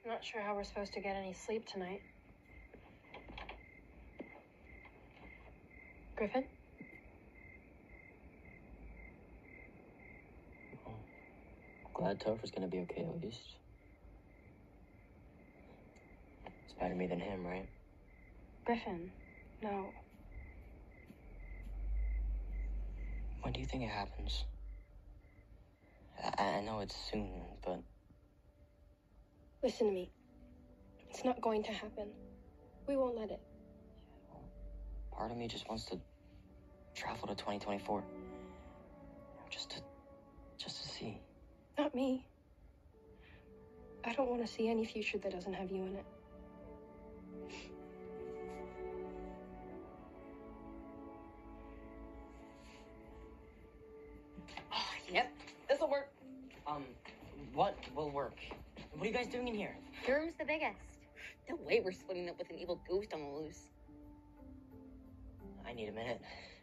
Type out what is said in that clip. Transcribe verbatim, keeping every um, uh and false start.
Not sure how we're supposed to get any sleep tonight. Griffin? Oh, glad Topher's gonna be okay at least. It's better me than him, right? Griffin, no. When do you think it happens? I, I know it's soon, but... Listen to me. It's not going to happen. We won't let it. Well, part of me just wants to travel to twenty twenty-four. Just to... just to see. Not me. I don't want to see any future that doesn't have you in it. Oh, yep, this'll work. Um, what will work? What are you guys doing in here? Your room's the biggest. No way we're splitting up with an evil ghost on the loose. I need a minute.